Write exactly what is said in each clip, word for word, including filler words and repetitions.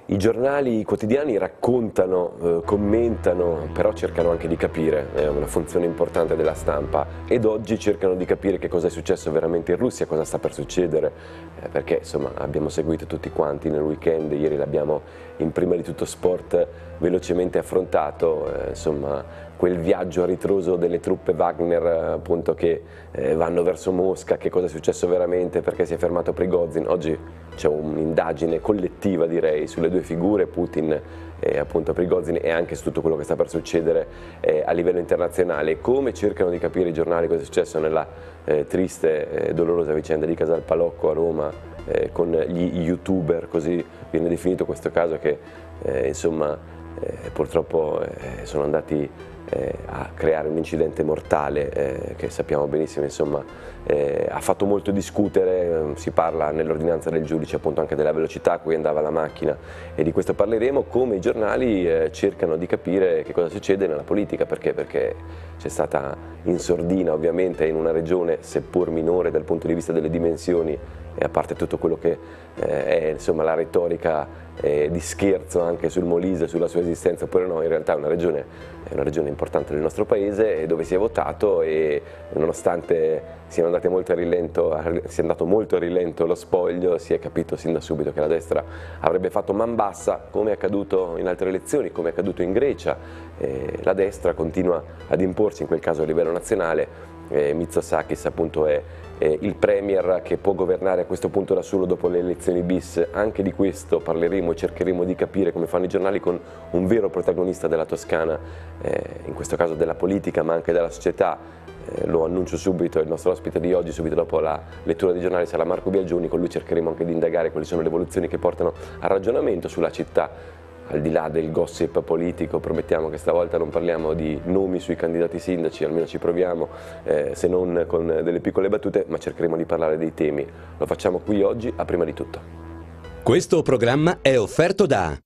I giornali quotidiani raccontano, eh, commentano, però cercano anche di capire, è una funzione importante della stampa, ed oggi cercano di capire che cosa è successo veramente in Russia, cosa sta per succedere, eh, perché insomma abbiamo seguito tutti quanti nel weekend, ieri l'abbiamo in Prima di Tutto Sport velocemente affrontato, eh, insomma quel viaggio a ritroso delle truppe Wagner appunto che eh, vanno verso Mosca, che cosa è successo veramente, perché si è fermato Prigozhin. Oggi c'è un'indagine collettiva, direi, sulle due figure, Putin e appunto Prigozhin, e anche su tutto quello che sta per succedere eh, a livello internazionale. Come cercano di capire i giornali cosa è successo nella eh, triste e eh, dolorosa vicenda di Casal Palocco a Roma eh, con gli youtuber, così viene definito questo caso, che eh, insomma eh, purtroppo eh, sono andati Eh, a creare un incidente mortale eh, che sappiamo benissimo insomma eh, ha fatto molto discutere. Eh, si parla nell'ordinanza del giudice appunto anche della velocità a cui andava la macchina, e di questo parleremo. Come i giornali eh, cercano di capire che cosa succede nella politica, perché perché c'è stata in sordina, ovviamente in una regione seppur minore dal punto di vista delle dimensioni, e a parte tutto quello che eh, è insomma la retorica eh, di scherzo anche sul Molise, sulla sua esistenza oppure no, in realtà è una regione, è una regione importante del nostro paese dove si è votato, e nonostante siano andate molto a rilento, sia andato molto a rilento lo spoglio, si è capito sin da subito che la destra avrebbe fatto man bassa, come è accaduto in altre elezioni, come è accaduto in Grecia. Eh, la destra continua ad imporsi, in quel caso a livello nazionale. Eh, Mitsotakis appunto è eh, il premier che può governare a questo punto da solo dopo le elezioni bis. Anche di questo parleremo e cercheremo di capire come fanno i giornali, con un vero protagonista della Toscana, eh, in questo caso della politica ma anche della società. Eh, lo annuncio subito, il nostro ospite di oggi, subito dopo la lettura dei giornali, sarà Marco Biagioni. Con lui cercheremo anche di indagare quali sono le evoluzioni che portano al ragionamento sulla città. Al di là del gossip politico, promettiamo che stavolta non parliamo di nomi sui candidati sindaci, almeno ci proviamo, eh, se non con delle piccole battute, ma cercheremo di parlare dei temi. Lo facciamo qui oggi a Prima di Tutto. Questo programma è offerto da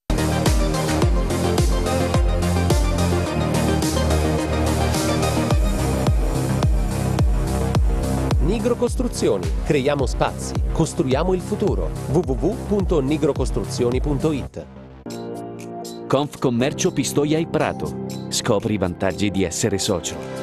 Nigro Costruzioni. Creiamo spazi, costruiamo il futuro. w w w punto nigrocostruzioni punto it. Confcommercio Pistoia e Prato. Scopri i vantaggi di essere socio.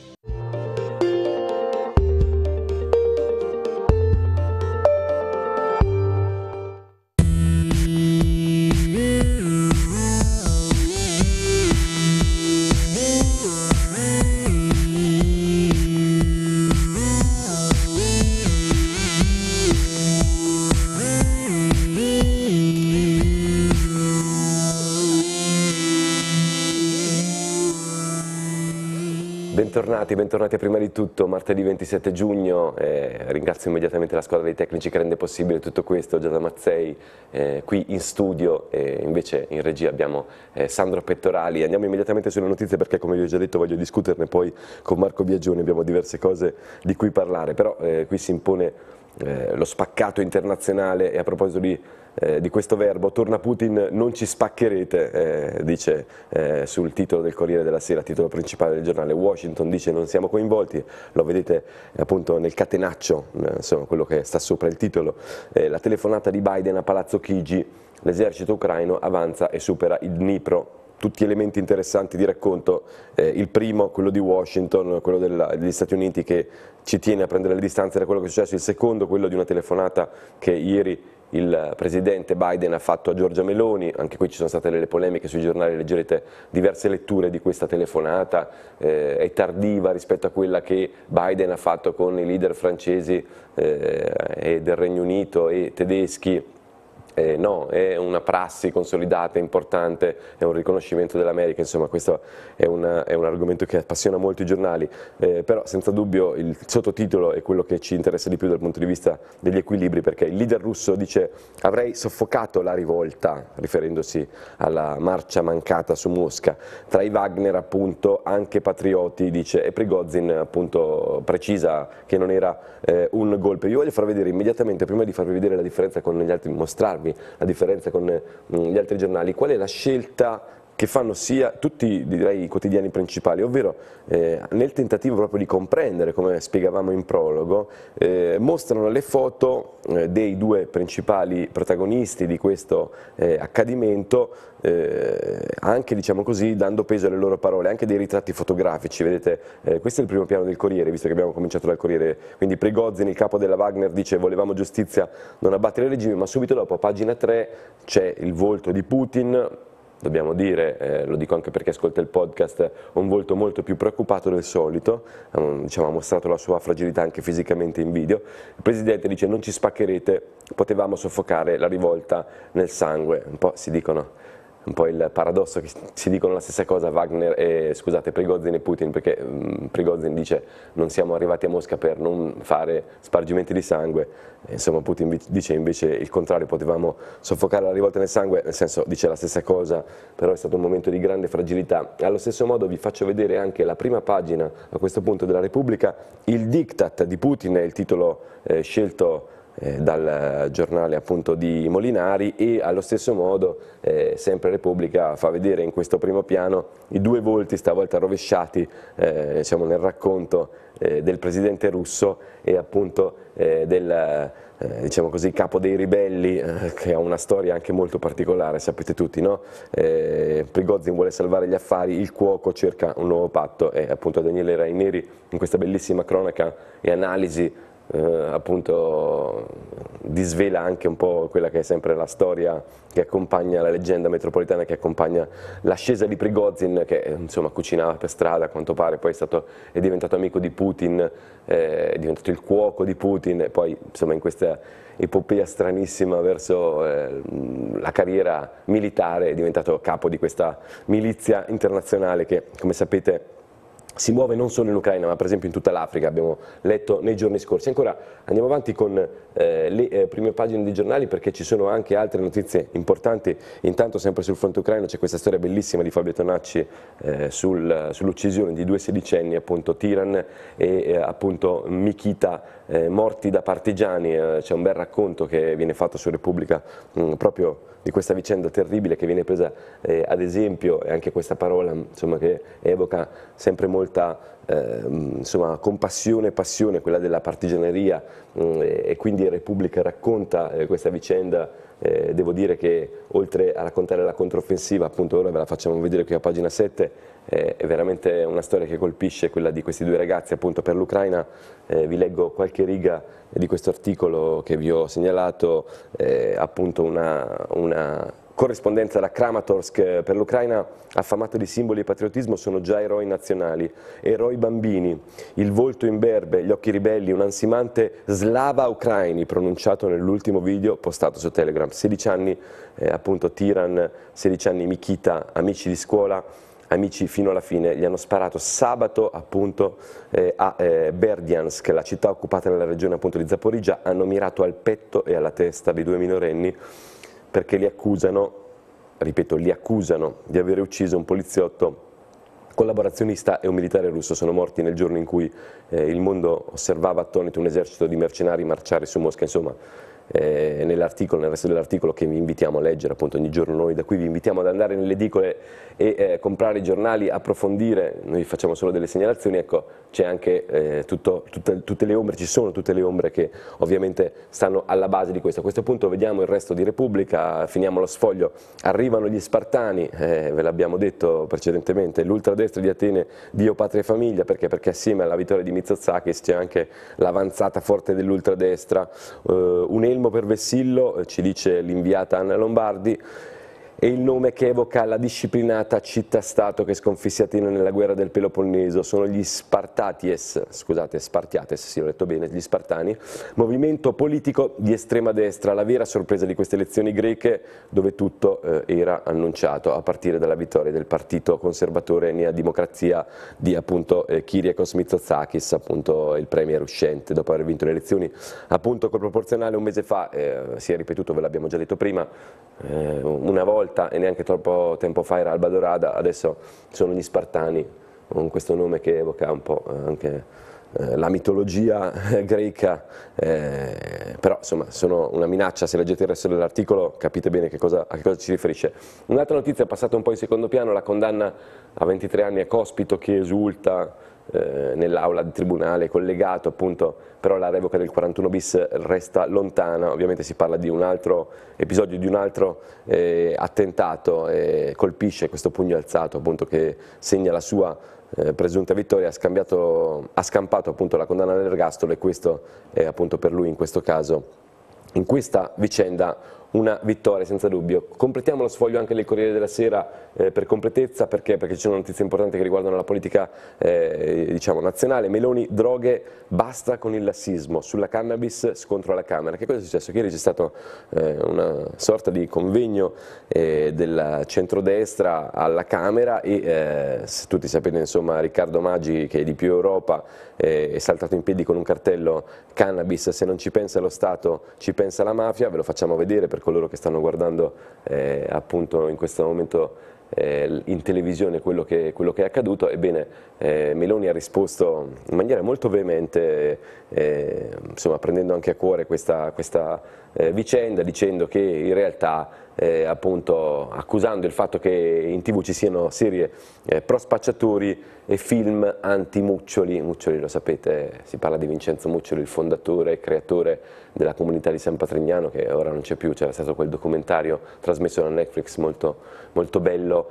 Bentornati, bentornati a Prima di Tutto, martedì ventisette giugno. Eh, ringrazio immediatamente la squadra dei tecnici che rende possibile tutto questo, Giada Mazzei eh, qui in studio, e invece in regia abbiamo eh, Sandro Pettorali. Andiamo immediatamente sulle notizie perché, come vi ho già detto, voglio discuterne poi con Marco Biagioni, abbiamo diverse cose di cui parlare, però eh, qui si impone eh, lo spaccato internazionale. E a proposito di Eh, di questo verbo, torna Putin, non ci spaccherete, eh, dice eh, sul titolo del Corriere della Sera, titolo principale del giornale. Washington dice non siamo coinvolti, lo vedete eh, appunto nel catenaccio, eh, insomma quello che sta sopra il titolo. Eh, la telefonata di Biden a Palazzo Chigi, l'esercito ucraino avanza e supera il Dnipro. Tutti elementi interessanti di racconto, eh, il primo, quello di Washington, quello della, degli Stati Uniti, che ci tiene a prendere le distanze da quello che è successo. Il secondo, quello di una telefonata che ieri il presidente Biden ha fatto a Giorgia Meloni. Anche qui ci sono state delle polemiche sui giornali, leggerete diverse letture di questa telefonata, eh, è tardiva rispetto a quella che Biden ha fatto con i leader francesi eh, e del Regno Unito e tedeschi. Eh, no, è una prassi consolidata, importante, è un riconoscimento dell'America. Insomma questo è, una, è un argomento che appassiona molto i giornali, eh, però senza dubbio il sottotitolo è quello che ci interessa di più dal punto di vista degli equilibri, perché il leader russo dice avrei soffocato la rivolta, riferendosi alla marcia mancata su Mosca. Tra i Wagner appunto anche patrioti, dice, e Prigozhin appunto precisa che non era eh, un golpe. Io voglio far vedere immediatamente, prima di farvi vedere la differenza con gli altri, mostrarvi la differenza con gli altri giornali, qual è la scelta che fanno sia tutti, direi, i quotidiani principali, ovvero eh, nel tentativo proprio di comprendere, come spiegavamo in prologo, eh, mostrano le foto eh, dei due principali protagonisti di questo eh, accadimento, eh, anche, diciamo così, dando peso alle loro parole, anche dei ritratti fotografici. Vedete, eh, questo è il primo piano del Corriere, visto che abbiamo cominciato dal Corriere, quindi Prigozhin, il capo della Wagner, dice volevamo giustizia, non abbattere il regime, ma subito dopo, a pagina tre, c'è il volto di Putin. Dobbiamo dire, eh, lo dico anche perché ascolta il podcast, un volto molto più preoccupato del solito, um, diciamo, ha mostrato la sua fragilità anche fisicamente in video. Il presidente dice non ci spaccherete, potevamo soffocare la rivolta nel sangue. Un po' si dicono, un po' il paradosso che si dicono la stessa cosa Wagner e, scusate, Prigozhin e Putin, perché um, Prigozhin dice non siamo arrivati a Mosca per non fare spargimenti di sangue, e, insomma Putin dice invece il contrario, potevamo soffocare la rivolta nel sangue, nel senso dice la stessa cosa, però è stato un momento di grande fragilità. Allo stesso modo vi faccio vedere anche la prima pagina a questo punto della Repubblica, il diktat di Putin è il titolo eh, scelto dal giornale appunto di Molinari, e allo stesso modo eh, sempre Repubblica fa vedere in questo primo piano i due volti stavolta rovesciati eh, diciamo nel racconto eh, del presidente russo e appunto eh, del eh, diciamo così capo dei ribelli, eh, che ha una storia anche molto particolare, sapete tutti, no? eh, Prigozhin vuole salvare gli affari, il cuoco cerca un nuovo patto, e appunto Daniele Raineri in questa bellissima cronaca e analisi Eh, appunto disvela anche un po' quella che è sempre la storia che accompagna la leggenda metropolitana, che accompagna l'ascesa di Prigozhin, che insomma cucinava per strada, a quanto pare poi è, stato, è diventato amico di Putin, eh, è diventato il cuoco di Putin, e poi insomma in questa epopea stranissima verso eh, la carriera militare è diventato capo di questa milizia internazionale che, come sapete, si muove non solo in Ucraina ma per esempio in tutta l'Africa, abbiamo letto nei giorni scorsi. Ancora andiamo avanti con eh, le eh, prime pagine dei giornali, perché ci sono anche altre notizie importanti. Intanto sempre sul fronte ucraino c'è questa storia bellissima di Fabio Tonacci eh, sul, sull'uccisione di due sedicenni, appunto Tiran e eh, appunto Mikita, eh, morti da partigiani. Eh, c'è un bel racconto che viene fatto su Repubblica mh, proprio di questa vicenda terribile, che viene presa eh, ad esempio, e anche questa parola insomma, che evoca sempre molta eh, insomma, compassione e passione, quella della partigianeria, mh, e quindi Repubblica racconta eh, questa vicenda. Eh, devo dire che oltre a raccontare la controffensiva, appunto ora ve la facciamo vedere qui a pagina sette, eh, è veramente una storia che colpisce, quella di questi due ragazzi appunto per l'Ucraina. Eh, vi leggo qualche riga di questo articolo che vi ho segnalato, eh, appunto una, una corrispondenza da Kramatorsk. Per l'Ucraina, affamato di simboli e patriottismo, sono già eroi nazionali, eroi bambini, il volto imberbe, gli occhi ribelli, un ansimante slava ucraini pronunciato nell'ultimo video postato su Telegram. sedici anni eh, appunto Tiran, sedici anni Mikita, amici di scuola, amici fino alla fine. Gli hanno sparato sabato appunto eh, a eh, Berdiansk, la città occupata nella regione appunto di Zaporizhzhia, hanno mirato al petto e alla testa dei due minorenni perché li accusano, ripeto, li accusano di aver ucciso un poliziotto collaborazionista e un militare russo. Sono morti nel giorno in cui eh, il mondo osservava attonito un esercito di mercenari marciare su Mosca. Insomma, eh, nell'articolo, nel resto dell'articolo, che vi invitiamo a leggere appunto ogni giorno, noi da qui vi invitiamo ad andare nelle edicole e eh, comprare i giornali, approfondire, noi facciamo solo delle segnalazioni. Ecco, c'è anche eh, tutto, tutte, tutte le ombre, ci sono tutte le ombre che ovviamente stanno alla base di questo. A questo punto vediamo il resto di Repubblica, finiamo lo sfoglio, arrivano gli Spartani, eh, ve l'abbiamo detto precedentemente, l'ultradestra di Atene, Dio, patria e famiglia, perché? Perché assieme alla vittoria di Mitsotakis c'è anche l'avanzata forte dell'ultradestra, eh, un elmo per Vessillo, ci dice l'inviata Anna Lombardi, e il nome che evoca la disciplinata città-stato che sconfisse Atene nella guerra del Peloponneso. Sono gli Spartaties, scusate, Spartiates, sì, ho detto bene, gli Spartani, movimento politico di estrema destra, la vera sorpresa di queste elezioni greche, dove tutto eh, era annunciato, a partire dalla vittoria del partito conservatore Nea Dimocrazia di appunto eh, Kyriakos Mitsotakis, appunto il premier uscente, dopo aver vinto le elezioni appunto col proporzionale un mese fa. Eh, si è ripetuto, ve l'abbiamo già detto prima, eh, una volta e neanche troppo tempo fa era Alba Dorada, adesso sono gli Spartani, con questo nome che evoca un po' anche eh, la mitologia greca, eh, però insomma sono una minaccia. Se leggete il resto dell'articolo capite bene che cosa, a che cosa ci riferisce. Un'altra notizia è passata un po' in secondo piano, la condanna a ventitré anni a Cospito che esulta eh, nell'aula di tribunale, collegato appunto, però la revoca del quarantuno bis resta lontana. Ovviamente si parla di un altro episodio, di un altro eh, attentato, e colpisce questo pugno alzato appunto che segna la sua Eh, presunta vittoria, ha, scambiato, ha scampato appunto la condanna all'ergastolo, e questo è appunto per lui in questo caso, in questa vicenda, una vittoria senza dubbio. Completiamo lo sfoglio anche del Corriere della Sera eh, per completezza, perché? Perché ci sono notizie importanti che riguardano la politica eh, diciamo nazionale. Meloni, droghe, basta con il lassismo, sulla cannabis scontro alla Camera. Che cosa è successo? Ieri c'è stato eh, una sorta di convegno eh, del centrodestra alla Camera e eh, se tutti sapete insomma Riccardo Maggi, che è di Più Europa, eh, è saltato in piedi con un cartello: cannabis, se non ci pensa lo Stato ci pensa la mafia. Ve lo facciamo vedere per coloro che stanno guardando eh, appunto in questo momento eh, in televisione quello che, quello che è accaduto. Ebbene, eh, Meloni ha risposto in maniera molto veemente, eh, insomma prendendo anche a cuore questa, questa eh, vicenda, dicendo che in realtà eh, appunto accusando il fatto che in tv ci siano serie eh, pro spacciatori e film anti-Muccioli. Muccioli, lo sapete, si parla di Vincenzo Muccioli, il fondatore e creatore della comunità di San Patrignano, che ora non c'è più. C'era stato quel documentario trasmesso da Netflix molto, molto bello,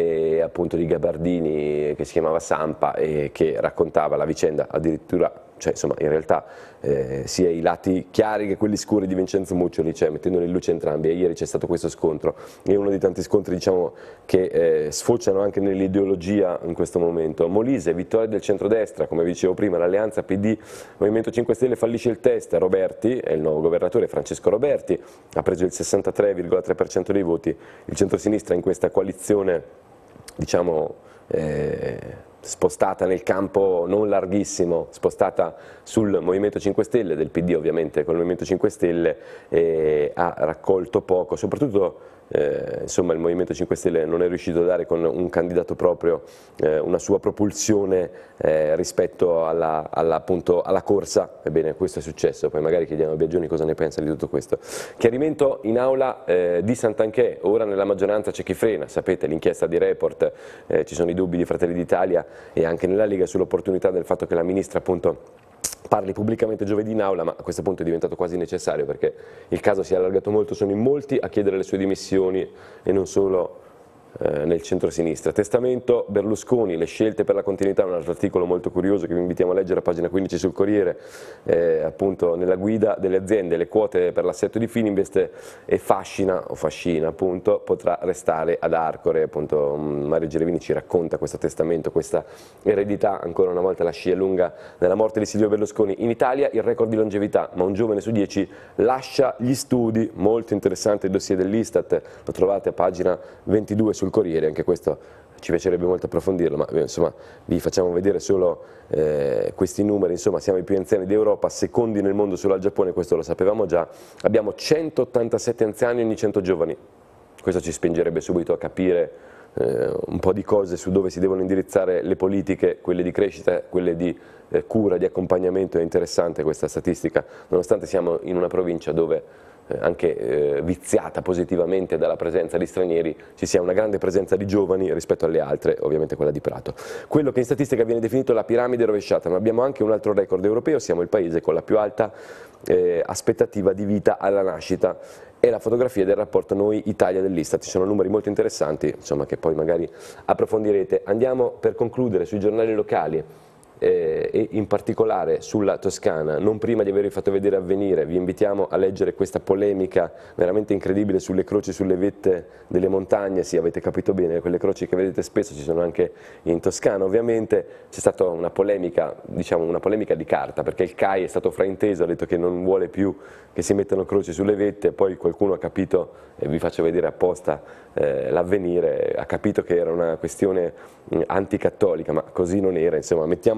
e appunto di Gabardini, che si chiamava Sampa, e che raccontava la vicenda addirittura, cioè insomma in realtà eh, sia i lati chiari che quelli scuri di Vincenzo Muccioli, cioè mettendoli in luce entrambi. E ieri c'è stato questo scontro, è uno dei tanti scontri diciamo che eh, sfociano anche nell'ideologia in questo momento. Molise, vittoria del centrodestra, come vi dicevo prima, l'alleanza P D Movimento cinque Stelle fallisce il test. Roberti è il nuovo governatore, Francesco Roberti, ha preso il sessantatré virgola tre per cento dei voti. Il centrosinistra in questa coalizione diciamo eh, spostata nel campo non larghissimo, spostata sul Movimento cinque Stelle, del P D ovviamente con il Movimento cinque Stelle, eh, ha raccolto poco, soprattutto eh, insomma il Movimento cinque Stelle non è riuscito a dare con un candidato proprio eh, una sua propulsione eh, rispetto alla, alla, appunto, alla corsa. Ebbene, questo è successo, poi magari chiediamo a Biagioni cosa ne pensa di tutto questo. Chiarimento in aula eh, di Santanchè, ora nella maggioranza c'è chi frena, sapete l'inchiesta di Report, eh, ci sono i dubbi di Fratelli d'Italia e anche nella Lega sull'opportunità del fatto che la ministra appunto parli pubblicamente giovedì in aula, ma a questo punto è diventato quasi necessario perché il caso si è allargato molto, sono in molti a chiedere le sue dimissioni e non solo eh, nel centro-sinistra. Testamento Berlusconi, le scelte per la continuità, un altro articolo molto curioso che vi invitiamo a leggere a pagina quindici sul Corriere, eh, appunto nella guida delle aziende, le quote per l'assetto di Fininvest, e Fascina, o Fascina appunto, potrà restare ad Arcore. Appunto Mario Gelevini ci racconta questo testamento, questa eredità. Ancora una volta la scia lunga nella morte di Silvio Berlusconi. In Italia il record di longevità, ma un giovane su dieci lascia gli studi. Molto interessante il dossier dell'Istat, lo trovate a pagina ventidue sul Corriere, anche questo ci piacerebbe molto approfondirlo, ma insomma vi facciamo vedere solo eh, questi numeri. Insomma siamo i più anziani d'Europa, secondi nel mondo solo al Giappone, questo lo sapevamo già. Abbiamo centottantasette anziani ogni cento giovani, questo ci spingerebbe subito a capire eh, un po' di cose su dove si devono indirizzare le politiche, quelle di crescita, quelle di eh, cura, di accompagnamento. È interessante questa statistica, nonostante siamo in una provincia dove anche eh, viziata positivamente dalla presenza di stranieri, ci sia una grande presenza di giovani rispetto alle altre, ovviamente quella di Prato. Quello che in statistica viene definito la piramide rovesciata, ma abbiamo anche un altro record europeo, siamo il paese con la più alta eh, aspettativa di vita alla nascita. E la fotografia del rapporto Noi Italia dell'Istat, ci sono numeri molto interessanti, insomma, che poi magari approfondirete. Andiamo per concludere sui giornali locali. Eh, e in particolare sulla Toscana. Non prima di avervi fatto vedere Avvenire, vi invitiamo a leggere questa polemica veramente incredibile sulle croci sulle vette delle montagne. Sì, avete capito bene, quelle croci che vedete spesso ci sono anche in Toscana. Ovviamente c'è stata una polemica, diciamo una polemica di carta, perché il C A I è stato frainteso, ha detto che non vuole più che si mettano croci sulle vette, poi qualcuno ha capito, e vi faccio vedere apposta eh, l'Avvenire, ha capito che era una questione mh, anticattolica, ma così non era. Insomma, mettiamoci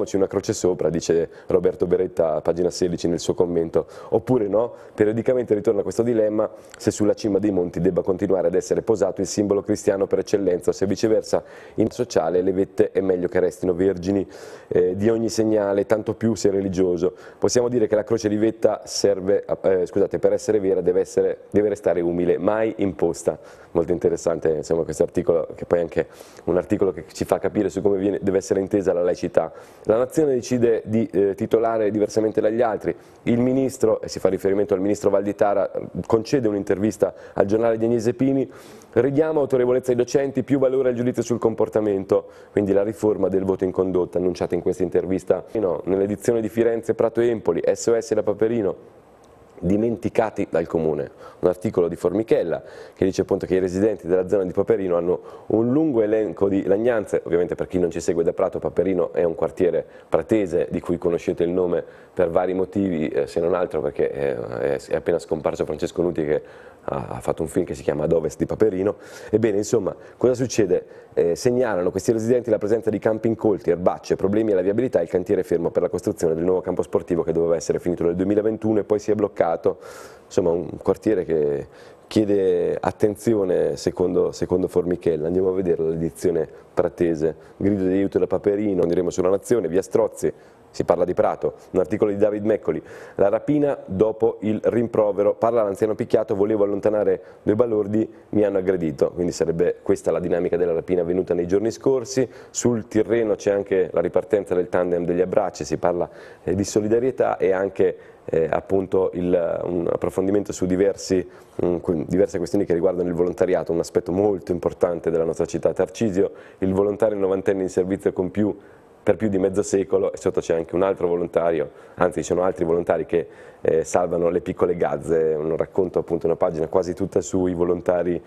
mettiamoci una croce sopra, dice Roberto Beretta a pagina sedici nel suo commento, oppure no, periodicamente ritorna questo dilemma se sulla cima dei monti debba continuare ad essere posato il simbolo cristiano per eccellenza o se viceversa in sociale le vette è meglio che restino vergini eh, di ogni segnale, tanto più se religioso. Possiamo dire che la croce di vetta serve, eh, scusate, per essere vera deve, essere, deve restare umile, mai imposta. Molto interessante insomma questo articolo, che poi è anche un articolo che ci fa capire su come viene, deve essere intesa la laicità. La nazione decide di eh, titolare diversamente dagli altri, il ministro, e si fa riferimento al ministro Valditara, concede un'intervista al giornale di Agnese Pini, ridiamo autorevolezza ai docenti, più valore al giudizio sul comportamento, quindi la riforma del voto in condotta annunciata in questa intervista. No, nell'edizione di Firenze, Prato Empoli, S O S da Paperino, dimenticati dal comune, un articolo di Formichella che dice appunto che i residenti della zona di Paperino hanno un lungo elenco di lagnanze. Ovviamente per chi non ci segue da Prato, Paperino è un quartiere pratese di cui conoscete il nome per vari motivi, eh, se non altro perché è, è appena scomparso Francesco Nuti che ha, ha fatto un film che si chiama Ad Ovest di Paperino. Ebbene, insomma, cosa succede? Eh, segnalano questi residenti la presenza di campi incolti, erbacce, problemi alla viabilità e il cantiere fermo per la costruzione del nuovo campo sportivo che doveva essere finito nel duemilaventuno e poi si è bloccato. Insomma, un quartiere che chiede attenzione secondo, secondo Formichella. Andiamo a vedere l'edizione pratese, grido di aiuto da Paperino, andremo sulla Nazione, via Strozzi, si parla di Prato, un articolo di David Meccoli, la rapina dopo il rimprovero, parla l'anziano picchiato, volevo allontanare due balordi, mi hanno aggredito, quindi sarebbe questa la dinamica della rapina avvenuta nei giorni scorsi. Sul Tirreno c'è anche la ripartenza del tandem degli abbracci, si parla eh, di solidarietà e anche Eh, appunto il, un approfondimento su diversi, um, diverse questioni che riguardano il volontariato, un aspetto molto importante della nostra città. Tarcisio, il volontario novantenne in servizio con più, per più di mezzo secolo, e sotto c'è anche un altro volontario, anzi ci sono altri volontari che eh, salvano le piccole gazze, un racconto, appunto, una pagina quasi tutta sui volontari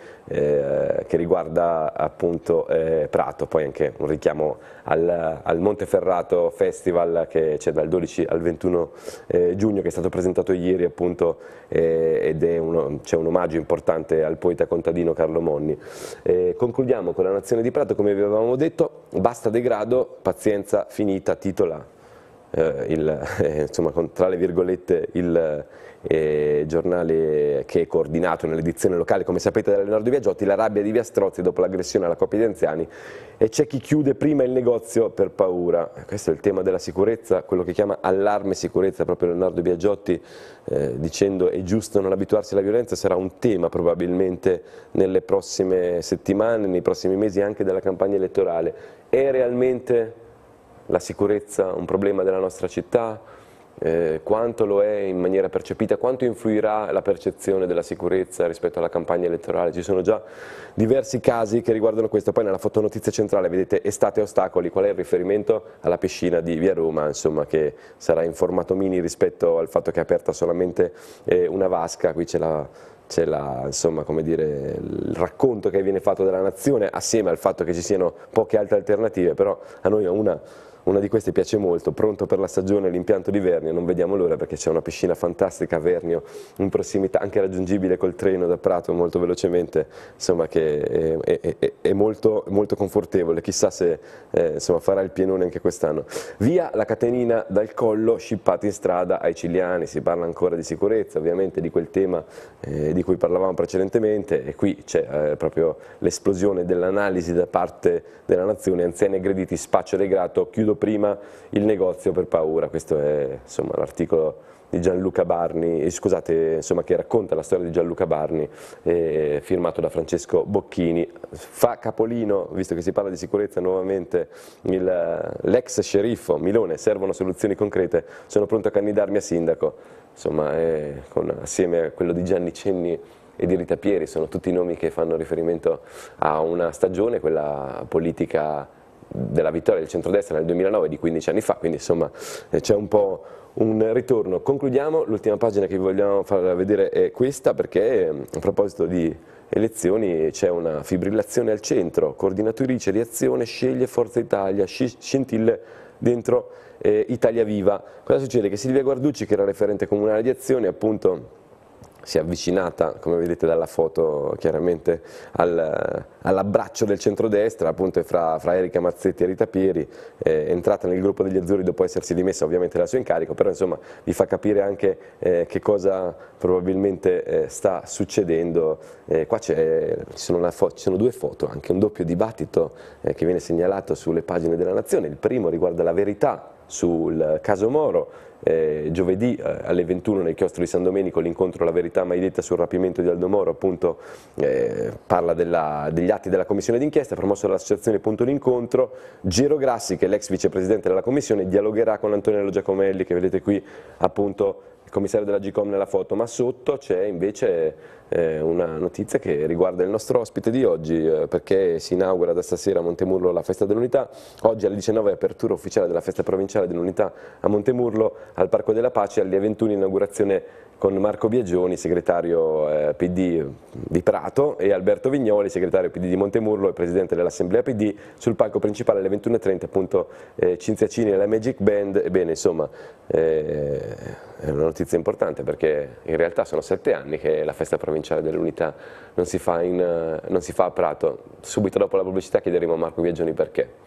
eh, che riguarda appunto eh, Prato, poi anche un richiamo al, al Monteferrato Festival che c'è dal dodici al ventuno eh, giugno, che è stato presentato ieri appunto eh, ed è uno, c'è un omaggio importante al poeta contadino Carlo Monni. Eh, concludiamo con la Nazione di Prato, come vi avevamo detto, basta degrado, pazienza finita, titola eh, il, eh, insomma, con, tra le virgolette il eh, giornale che è coordinato nell'edizione locale, come sapete, da Leonardo Viaggiotti, la rabbia di via Strozzi dopo l'aggressione alla coppia di anziani e c'è chi chiude prima il negozio per paura. Questo è il tema della sicurezza, quello che chiama allarme sicurezza proprio Leonardo Viaggiotti, eh, dicendo è giusto non abituarsi alla violenza, sarà un tema probabilmente nelle prossime settimane, nei prossimi mesi anche della campagna elettorale. È realmente la sicurezza un problema della nostra città? Eh, quanto lo è in maniera percepita? Quanto influirà la percezione della sicurezza rispetto alla campagna elettorale? Ci sono già diversi casi che riguardano questo. Poi nella fotonotizia centrale vedete estate ostacoli, qual è il riferimento? Alla piscina di via Roma, insomma, che sarà in formato mini rispetto al fatto che è aperta solamente eh, una vasca. Qui c'è la c'è la, insomma, come dire, il racconto che viene fatto dalla Nazione assieme al fatto che ci siano poche altre alternative, però a noi una, una di queste piace molto, pronto per la stagione l'impianto di Vernio, non vediamo l'ora perché c'è una piscina fantastica a Vernio in prossimità, anche raggiungibile col treno da Prato molto velocemente, insomma, che è, è, è, è molto, molto confortevole, chissà se eh, insomma, farà il pienone anche quest'anno. Via la catenina dal collo, scippati in strada ai Ciliani, si parla ancora di sicurezza, ovviamente di quel tema eh, di cui parlavamo precedentemente, e qui c'è eh, proprio l'esplosione dell'analisi da parte della Nazione, anziani aggrediti, spaccio degrado, chiudo prima il negozio per paura. Questo è l'articolo di Gianluca Barni, eh, scusate, insomma, che racconta la storia di Gianluca Barni, eh, firmato da Francesco Bocchini. Fa capolino, visto che si parla di sicurezza, nuovamente l'ex sceriffo Milone, servono soluzioni concrete, sono pronto a candidarmi a sindaco, insomma, eh, con, assieme a quello di Gianni Cenni e di Rita Pieri, sono tutti nomi che fanno riferimento a una stagione, quella politica della vittoria del centrodestra nel duemilanove, di quindici anni fa, quindi insomma c'è un po' un ritorno. Concludiamo, l'ultima pagina che vi vogliamo far vedere è questa, perché a proposito di elezioni c'è una fibrillazione al centro, coordinatrice di Azione sceglie Forza Italia, scintille dentro eh, Italia Viva. Cosa succede? Che Silvia Guarducci, che era referente comunale di Azione, appunto si è avvicinata, come vedete dalla foto, chiaramente al, all'abbraccio del centrodestra, appunto fra, fra Erika Mazzetti e Rita Pieri, è entrata nel gruppo degli azzurri dopo essersi dimessa ovviamente dal suo incarico, però insomma vi fa capire anche eh, che cosa probabilmente eh, sta succedendo. Eh, qua c'è, ci, sono ci sono due foto, anche un doppio dibattito eh, che viene segnalato sulle pagine della Nazione. Il primo riguarda la verità sul caso Moro. Eh, giovedì eh, alle ventuno nel chiostro di San Domenico l'incontro La verità mai detta sul rapimento di Aldo Moro, appunto eh, parla della, degli atti della commissione d'inchiesta promossa dall'associazione Punto l'incontro. Gero Grassi, che è l'ex vicepresidente della commissione, dialogherà con Antonello Giacomelli, che vedete qui appunto il commissario della G COM nella foto, ma sotto c'è invece eh, una notizia che riguarda il nostro ospite di oggi, eh, perché si inaugura da stasera a Montemurlo la Festa dell'Unità. Oggi alle diciannove è apertura ufficiale della Festa Provinciale dell'Unità a Montemurlo, al Parco della Pace, alle ventuno inaugurazione con Marco Biagioni, segretario eh, P D di Prato, e Alberto Vignoli, segretario P D di Montemurlo e presidente dell'Assemblea P D. Sul palco principale alle ventuno e trenta appunto eh, Cinzia Cini e la Magic Band. Ebbene, insomma, eh, è una notizia importante, perché in realtà sono sette anni che la Festa Provinciale dell'Unità non si fa, in, non si fa a Prato. Subito dopo la pubblicità chiederemo a Marco Biagioni perché.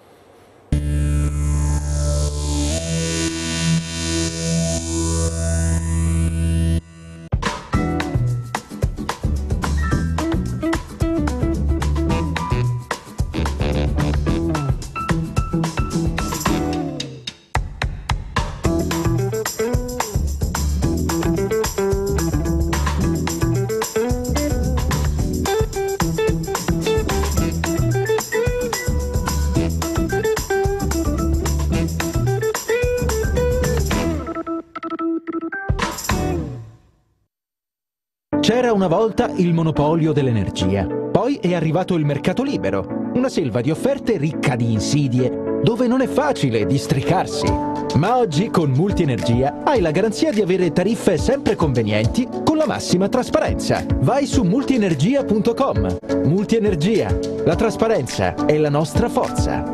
C'era una volta il monopolio dell'energia, poi è arrivato il mercato libero, una selva di offerte ricca di insidie, dove non è facile districarsi. Ma oggi con Multienergia hai la garanzia di avere tariffe sempre convenienti con la massima trasparenza. Vai su multienergia punto com. Multienergia, la trasparenza è la nostra forza.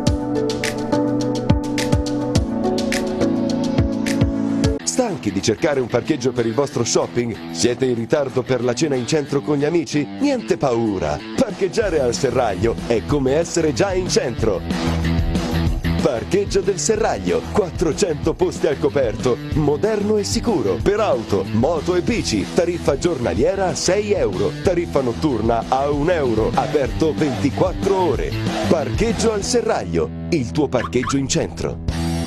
Stanchi di cercare un parcheggio per il vostro shopping? Siete in ritardo per la cena in centro con gli amici? Niente paura! Parcheggiare al Serraglio è come essere già in centro! Parcheggio del Serraglio, quattrocento posti al coperto, moderno e sicuro, per auto, moto e bici, tariffa giornaliera a sei euro, tariffa notturna a un euro, aperto ventiquattro ore. Parcheggio al Serraglio, il tuo parcheggio in centro.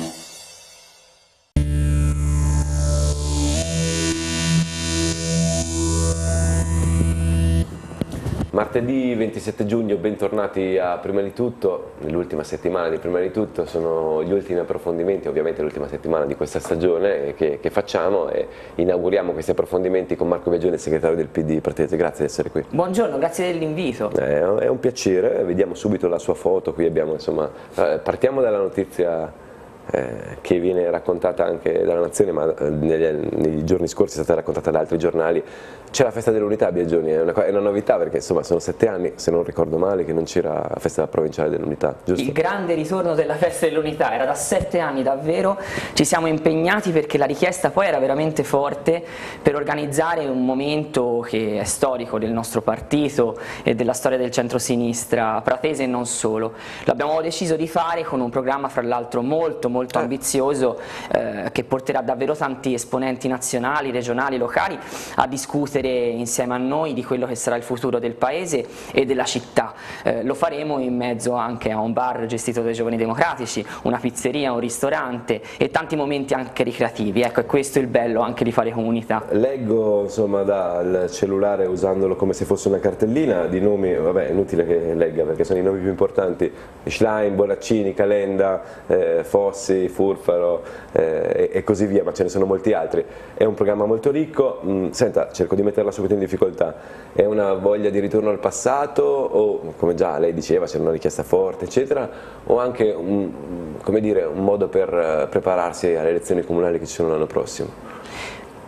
Martedì ventisette giugno, bentornati a Prima di Tutto. Nell'ultima settimana di Prima di Tutto sono gli ultimi approfondimenti, ovviamente l'ultima settimana di questa stagione che, che facciamo, e inauguriamo questi approfondimenti con Marco Biagioni, segretario del P D Pratese. Grazie di essere qui. Buongiorno, grazie dell'invito. Eh, è un piacere, vediamo subito la sua foto. Qui abbiamo, insomma, partiamo dalla notizia Eh, che viene raccontata anche dalla Nazione, ma eh, negli, negli giorni scorsi è stata raccontata da altri giornali. C'è la Festa dell'Unità a Biagioni, è una, è una novità, perché insomma sono sette anni, se non ricordo male, che non c'era la Festa Provinciale dell'Unità, giusto? Il grande ritorno della Festa dell'Unità, era da sette anni davvero, ci siamo impegnati perché la richiesta poi era veramente forte per organizzare un momento che è storico del nostro partito e della storia del centro-sinistra pratese e non solo. L'abbiamo deciso di fare con un programma fra l'altro molto molto ambizioso eh, che porterà davvero tanti esponenti nazionali, regionali, locali a discutere insieme a noi di quello che sarà il futuro del paese e della città. Eh, lo faremo in mezzo anche a un bar gestito dai Giovani Democratici, una pizzeria, un ristorante e tanti momenti anche ricreativi. Ecco, è questo il bello anche di fare comunità. Leggo insomma dal cellulare, usandolo come se fosse una cartellina, di nomi, vabbè è inutile che legga perché sono i nomi più importanti: Schlein, Bonaccini, Calenda, eh, Fossi, Furfaro eh, e, e così via, ma ce ne sono molti altri. È un programma molto ricco. Mm, senta, cerco di metterla subito in difficoltà. È una voglia di ritorno al passato o, come già lei diceva, c'è una richiesta forte eccetera, o anche un, come dire, un modo per prepararsi alle elezioni comunali che ci sono l'anno prossimo?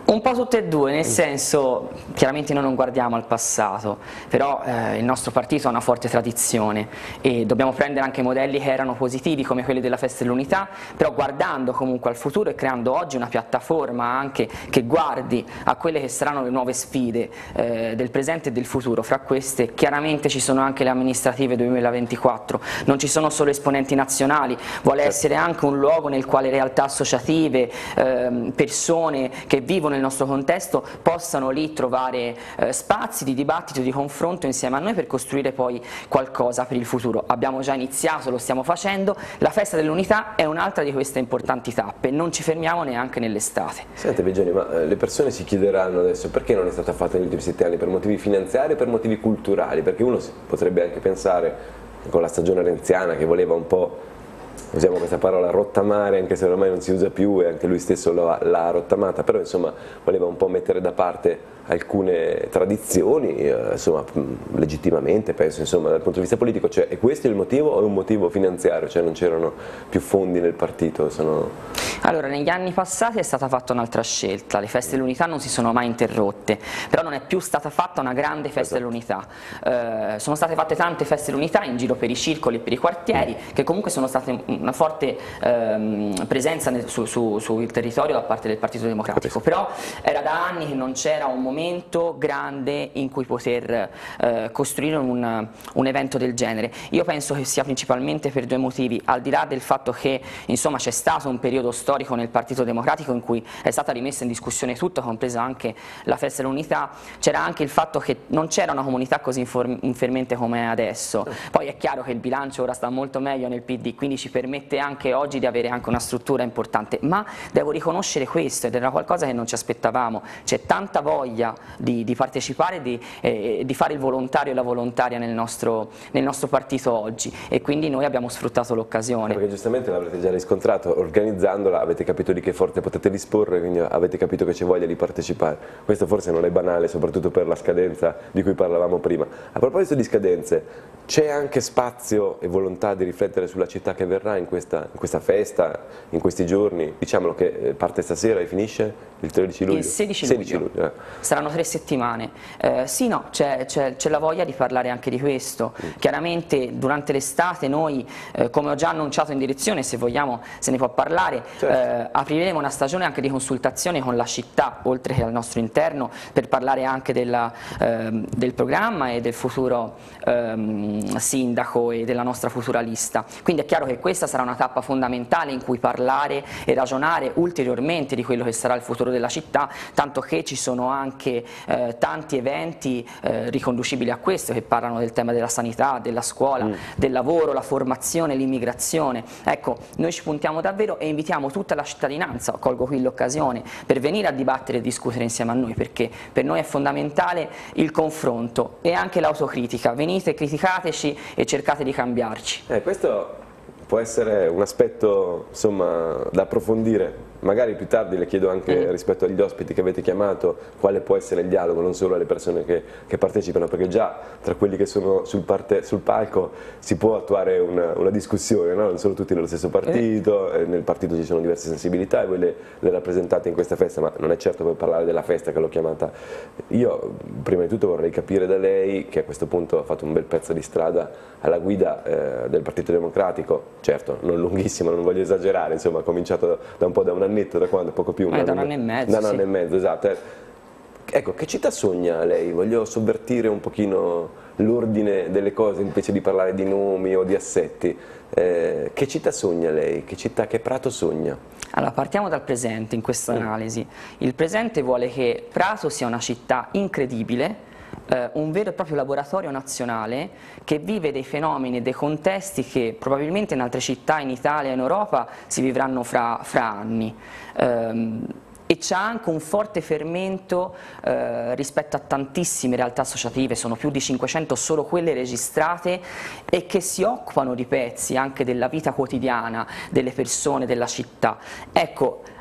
Un po' tutte e due, nel senso, chiaramente noi non guardiamo al passato, però eh, il nostro partito ha una forte tradizione e dobbiamo prendere anche modelli che erano positivi come quelli della Festa dell'Unità, però guardando comunque al futuro e creando oggi una piattaforma anche che guardi a quelle che saranno le nuove sfide eh, del presente e del futuro. Fra queste chiaramente ci sono anche le amministrative duemilaventiquattro, non ci sono solo esponenti nazionali, vuole essere anche un luogo nel quale realtà associative, eh, persone che vivono nel nostro contesto possano lì trovare eh, spazi di dibattito, di confronto insieme a noi per costruire poi qualcosa per il futuro. Abbiamo già iniziato, lo stiamo facendo, la Festa dell'Unità è un'altra di queste importanti tappe, non ci fermiamo neanche nell'estate. Senti Virginia, ma eh, le persone si chiederanno adesso perché non è stata fatta negli ultimi sette anni, per motivi finanziari o per motivi culturali? Perché uno potrebbe anche pensare, con la stagione renziana che voleva un po', usiamo questa parola, rottamare, anche se ormai non si usa più e anche lui stesso l'ha rottamata, però insomma voleva un po' mettere da parte alcune tradizioni, eh, insomma legittimamente penso, insomma dal punto di vista politico, cioè è questo il motivo o è un motivo finanziario, cioè non c'erano più fondi nel partito? Sono... Allora, negli anni passati è stata fatta un'altra scelta, le Feste dell'Unità non si sono mai interrotte, però non è più stata fatta una grande Festa esatto. dell'Unità, eh, sono state fatte tante Feste dell'Unità in giro per i circoli e per i quartieri, che comunque sono state una forte ehm, presenza nel, su, su, sul territorio da parte del Partito Democratico, però era da anni che non c'era un momento grande in cui poter eh, costruire un, un evento del genere. Io penso che sia principalmente per due motivi, al di là del fatto che insomma c'è stato un periodo storico nel Partito Democratico in cui è stata rimessa in discussione tutto, compresa anche la Festa dell'Unità, c'era anche il fatto che non c'era una comunità così in fermente come è adesso. Poi è chiaro che il bilancio ora sta molto meglio nel P D, quindi ci permette anche oggi di avere anche una struttura importante, ma devo riconoscere questo ed era qualcosa che non ci aspettavamo, c'è tanta voglia di, di partecipare, di, eh, di fare il volontario e la volontaria nel nostro, nel nostro partito oggi e quindi noi abbiamo sfruttato l'occasione. Perché giustamente l'avrete già riscontrato, organizzandola avete capito di che forte potete disporre, quindi avete capito che c'è voglia di partecipare. Questo forse non è banale, soprattutto per la scadenza di cui parlavamo prima. A proposito di scadenze, c'è anche spazio e volontà di riflettere sulla città che verrà in questa, in questa festa, in questi giorni? Diciamolo che parte stasera e finisce il tredici luglio? Il sedici luglio. sedici luglio eh. Saranno tre settimane. Eh, sì, no, c'è la voglia di parlare anche di questo. Mm. Chiaramente durante l'estate noi, eh, come ho già annunciato in direzione, se vogliamo se ne può parlare, certo. eh, apriremo una stagione anche di consultazione con la città, oltre che al nostro interno, per parlare anche della, eh, del programma e del futuro eh, sindaco e della nostra futura lista. Quindi è chiaro che questa sarà una tappa fondamentale in cui parlare e ragionare ulteriormente di quello che sarà il futuro della città, tanto che ci sono anche eh, tanti eventi eh, riconducibili a questo che parlano del tema della sanità, della scuola, mm. del lavoro, la formazione, l'immigrazione. Ecco, noi ci puntiamo davvero e invitiamo tutta la cittadinanza, colgo qui l'occasione, per venire a dibattere e discutere insieme a noi, perché per noi è fondamentale il confronto e anche l'autocritica. Venite, criticateci e cercate di cambiarci. Eh, questo può essere un aspetto insomma da approfondire. Magari più tardi le chiedo anche mm. rispetto agli ospiti che avete chiamato quale può essere il dialogo, non solo alle persone che, che partecipano, perché già tra quelli che sono sul, parte, sul palco si può attuare una, una discussione, no? Non sono tutti nello stesso partito, eh. nel partito ci sono diverse sensibilità e voi le, le rappresentate in questa festa, ma non è certo per parlare della festa che l'ho chiamata. Io prima di tutto vorrei capire da lei, che a questo punto ha fatto un bel pezzo di strada alla guida eh, del Partito Democratico, certo non lunghissimo, non voglio esagerare, insomma ha cominciato da un po' da un annetto, da quando? Poco più? Un eh, anno, da un anno e mezzo. Da un sì. anno e mezzo, esatto. Ecco, che città sogna lei? Voglio sovvertire un pochino l'ordine delle cose invece di parlare di nomi o di assetti. Eh, che città sogna lei? Che città, che Prato sogna? Allora, partiamo dal presente in questa analisi. Il presente vuole che Prato sia una città incredibile, Uh, un vero e proprio laboratorio nazionale che vive dei fenomeni e dei contesti che probabilmente in altre città in Italia e in Europa si vivranno fra, fra anni. Um, e c'ha anche un forte fermento eh, rispetto a tantissime realtà associative, sono più di cinquecento solo quelle registrate e che si occupano di pezzi anche della vita quotidiana delle persone della città. Ecco,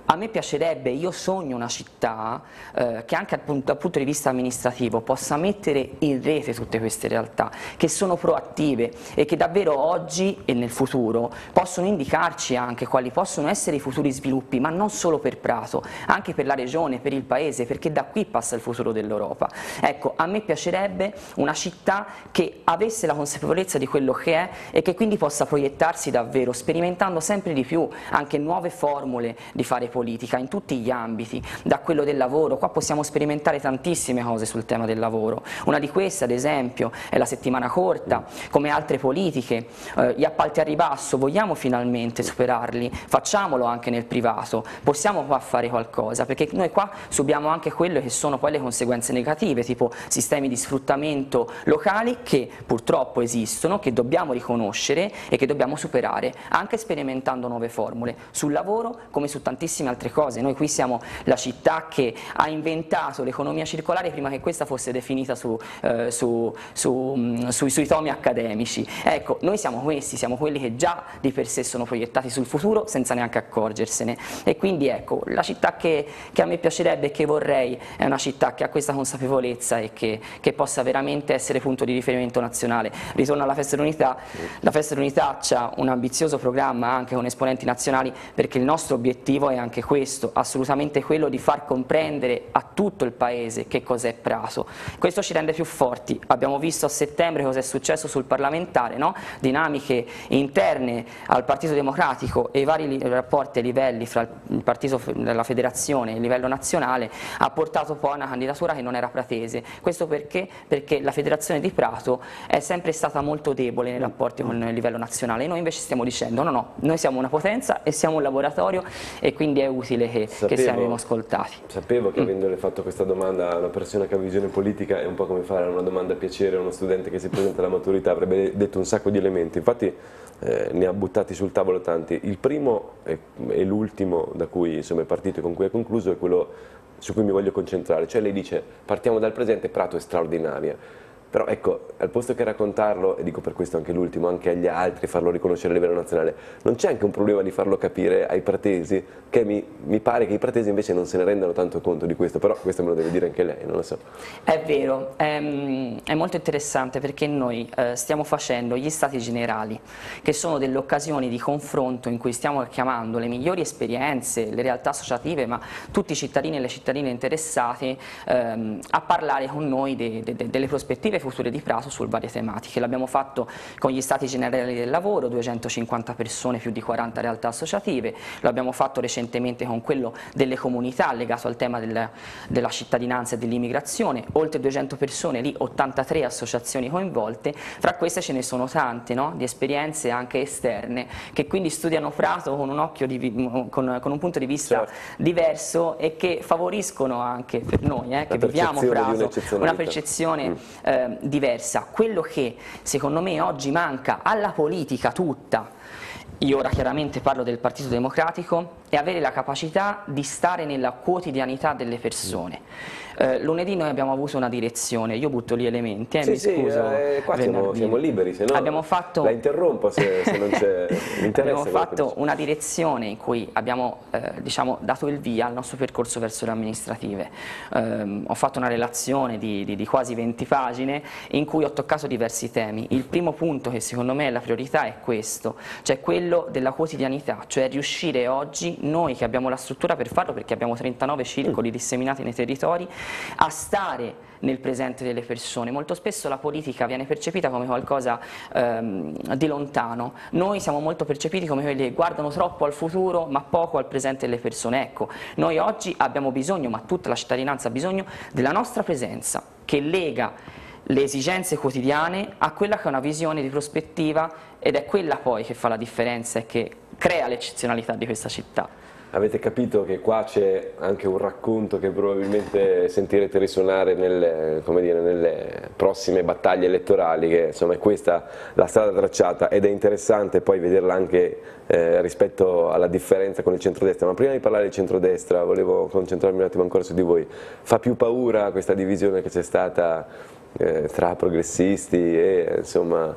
A me piacerebbe, io sogno una città eh, che anche dal punto, dal punto di vista amministrativo possa mettere in rete tutte queste realtà, che sono proattive e che davvero oggi e nel futuro possono indicarci anche quali possono essere i futuri sviluppi, ma non solo per Prato, anche per la regione, per il paese, perché da qui passa il futuro dell'Europa. Ecco, a me piacerebbe una città che avesse la consapevolezza di quello che è e che quindi possa proiettarsi davvero, sperimentando sempre di più anche nuove formule di fare politica in tutti gli ambiti, da quello del lavoro. Qua possiamo sperimentare tantissime cose sul tema del lavoro, una di queste ad esempio è la settimana corta, come altre politiche, eh, gli appalti a ribasso, vogliamo finalmente superarli, facciamolo anche nel privato, possiamo qua fare qualcosa, perché noi qua subiamo anche quelle che sono poi le conseguenze negative, tipo sistemi di sfruttamento locali che purtroppo esistono, che dobbiamo riconoscere e che dobbiamo superare, anche sperimentando nuove formule, sul lavoro come su tantissime altre cose. Noi qui siamo la città che ha inventato l'economia circolare prima che questa fosse definita su, eh, su, su, um, sui, sui tomi accademici. Ecco, noi siamo questi, siamo quelli che già di per sé sono proiettati sul futuro senza neanche accorgersene, e quindi ecco, la città che, che a me piacerebbe e che vorrei è una città che ha questa consapevolezza e che, che possa veramente essere punto di riferimento nazionale. Ritorno alla Festa dell'Unità, la Festa dell'Unità ha un ambizioso programma anche con esponenti nazionali, perché il nostro obiettivo è anche questo, assolutamente quello di far comprendere a tutto il paese che cos'è Prato. Questo ci rende più forti. Abbiamo visto a settembre cosa è successo sul parlamentare, no? Dinamiche interne al Partito Democratico e i vari rapporti a livelli fra il partito della federazione e il livello nazionale ha portato poi a una candidatura che non era pratese. Questo perché? Perché la federazione di Prato è sempre stata molto debole nei rapporti con il livello nazionale, e noi invece stiamo dicendo no no, noi siamo una potenza e siamo un laboratorio, e quindi è utile che, sapevo, che siamo ascoltati. Sapevo che mm. avendole fatto questa domanda a una persona che ha visione politica è un po' come fare una domanda a piacere a uno studente che si presenta alla maturità, avrebbe detto un sacco di elementi, infatti eh, ne ha buttati sul tavolo tanti. Il primo e, e l'ultimo da cui insomma, è partito e con cui è concluso è quello su cui mi voglio concentrare, cioè lei dice partiamo dal presente, Prato è straordinaria. Però ecco, al posto che raccontarlo, e dico per questo anche l'ultimo, anche agli altri, farlo riconoscere a livello nazionale, non c'è anche un problema di farlo capire ai pratesi, che mi, mi pare che i pratesi invece non se ne rendano tanto conto di questo, però questo me lo deve dire anche lei, non lo so. È vero, è, è molto interessante perché noi eh, stiamo facendo gli stati generali, che sono delle occasioni di confronto in cui stiamo chiamando le migliori esperienze, le realtà associative, ma tutti i cittadini e le cittadine interessati ehm, a parlare con noi de, de, de, delle prospettive future di Prato su varie tematiche. L'abbiamo fatto con gli stati generali del lavoro, duecentocinquanta persone, più di quaranta realtà associative, lo abbiamo fatto recentemente con quello delle comunità legato al tema della, della cittadinanza e dell'immigrazione, oltre duecento persone, lì ottantatré associazioni coinvolte, fra queste ce ne sono tante, no? Di esperienze anche esterne, che quindi studiano Prato con un, occhio di, con, con un punto di vista certo. diverso, e che favoriscono anche per noi, eh, che viviamo Prato, una percezione mm. eh, diversa. Quello che secondo me oggi manca alla politica tutta, io ora chiaramente parlo del Partito Democratico, è avere la capacità di stare nella quotidianità delle persone. Eh, lunedì noi abbiamo avuto una direzione, io butto gli elementi, eh, sì, mi sì, scuso. Eh, qua siamo, siamo liberi, se no abbiamo fatto, la interrompo se, se non c'è interesse. Abbiamo fatto una direzione in cui abbiamo eh, diciamo, dato il via al nostro percorso verso le amministrative. Eh, ho fatto una relazione di, di, di quasi venti pagine in cui ho toccato diversi temi. Il primo punto che secondo me è la priorità è questo, cioè quello della quotidianità, cioè riuscire oggi, noi che abbiamo la struttura per farlo perché abbiamo trentanove circoli disseminati nei territori, a stare nel presente delle persone. Molto spesso la politica viene percepita come qualcosa ehm, di lontano, noi siamo molto percepiti come quelli che guardano troppo al futuro ma poco al presente delle persone. Ecco, noi oggi abbiamo bisogno, ma tutta la cittadinanza ha bisogno della nostra presenza, che lega le esigenze quotidiane a quella che è una visione di prospettiva, ed è quella poi che fa la differenza e che crea l'eccezionalità di questa città. Avete capito che qua c'è anche un racconto che probabilmente sentirete risuonare nelle, come dire, nelle prossime battaglie elettorali, che insomma è questa la strada tracciata, ed è interessante poi vederla anche eh, rispetto alla differenza con il centrodestra. Ma prima di parlare di centrodestra volevo concentrarmi un attimo ancora su di voi. Fa più paura questa divisione che c'è stata eh, tra progressisti e insomma